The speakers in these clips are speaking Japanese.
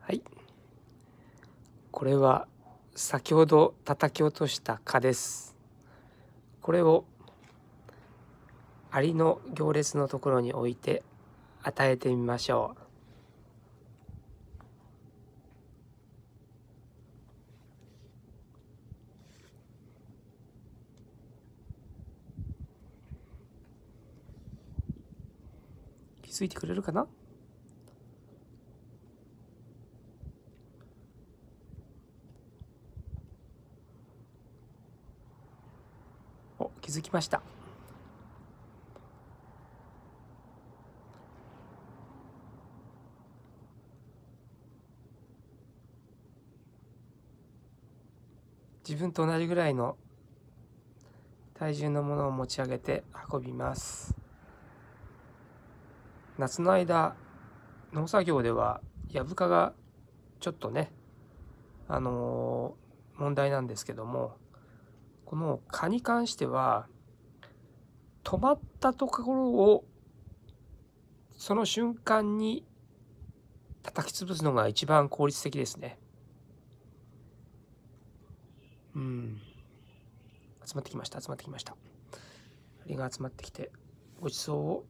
はい、これは先ほど叩き落とした蚊です。これをアリの行列のところに置いて与えてみましょう。気づいてくれるかな？お、気づきました。自分と同じぐらいの体重のものを持ち上げて運びます。夏の間、農作業ではヤブ蚊がちょっとね、問題なんですけども、この蚊に関しては止まったところをその瞬間に叩き潰すのが一番効率的ですね。集まってきました。アリが集まってきてごちそうを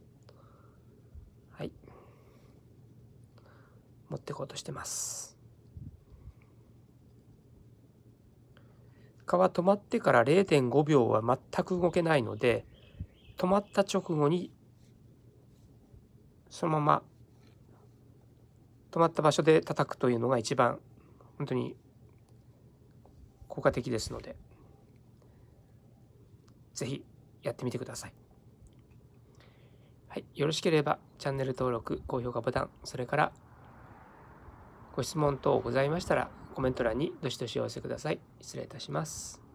持っていこうとしてます。蚊は止まってから 0.5 秒は全く動けないので、止まった直後にそのまま止まった場所で叩くというのが一番本当に効果的ですので、ぜひやってみてください。はい、よろしければチャンネル登録、高評価ボタン、それからご質問等ございましたらコメント欄にどしどしお寄せください。失礼いたします。